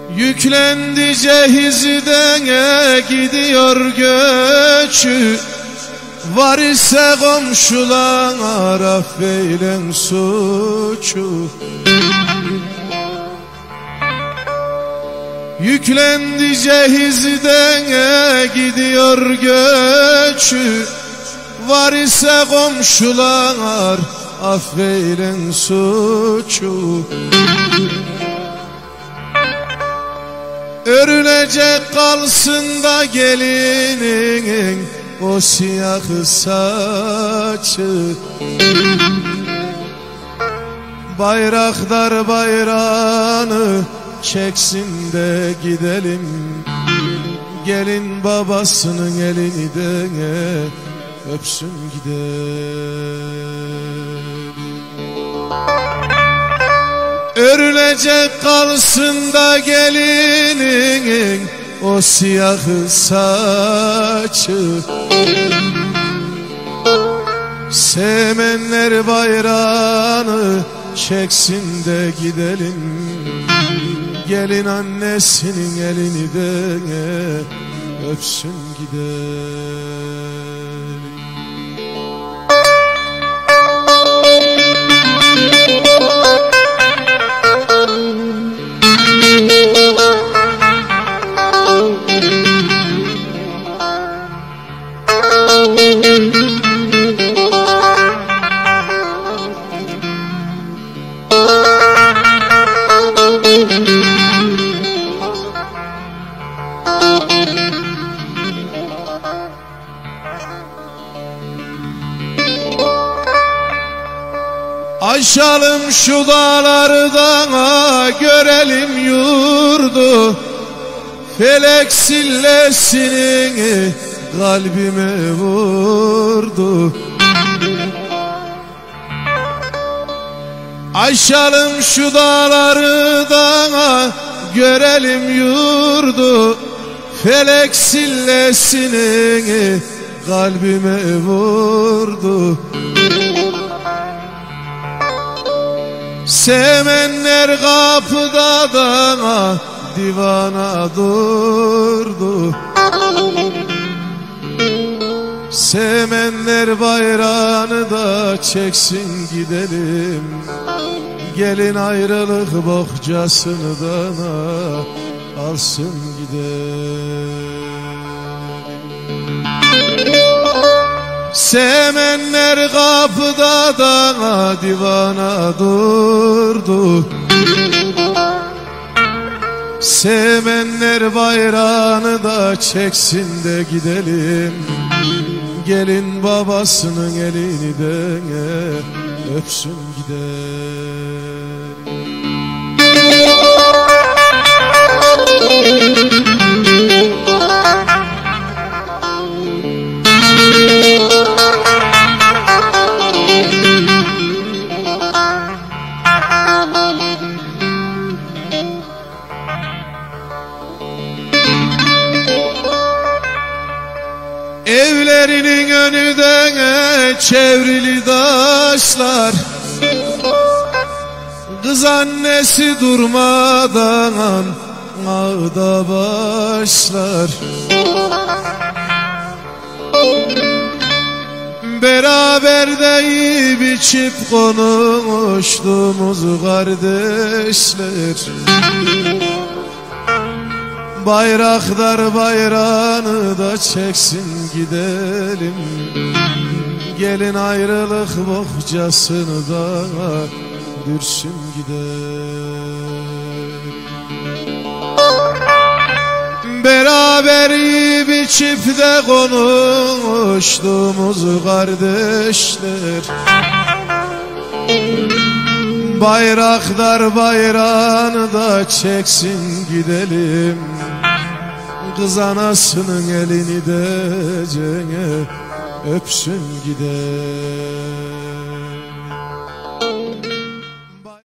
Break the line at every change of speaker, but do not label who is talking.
Yüklendi cehizden gidiyor göçü. Var ise komşular affeylen suçu. Yüklendi cehizden gidiyor göçü. Var ise komşular affeylen suçu. Örülecek kalsın da gelinin o siyah saçı. Bayraktar bayrağını çeksin de gidelim. Gelin babasının elini de öpsün gidelim. Örülecek kalsın da gelinin o siyah saçı. Sevmenler bayrağını çeksin de gidelim. Gelin annesinin elini de öpsün gidelim. Aşalım şu dağlardan görelim yurdu. Felek sillesini kalbime vurdu. Aşalım şu dağlardan görelim yurdu. Felek sillesini kalbime vurdu. Sevenler kapıda da divana durdu. Sevenler bayrağını da çeksin gidelim. Gelin ayrılık bohçasını da alsın gidelim. Sevenler kapıda da divana durdu. Sevenler bayrağını da çeksin de gidelim. Gelin babasının elini de öpsün gidelim. Evlerinin önünden çevrili taşlar. Kız annesi durmadan ağda başlar. Beraber de yiyip içip konuştuğumuz kardeşler. Bayraktar bayrağını da çeksin gidelim. Gelin ayrılık bohçasını da dürsün gidelim. Beraber yiyip içip de konuştuğumuz kardeşler. Bayraktar bayrağını da çeksin gidelim. Kız anasının elini de öpsün gidelim.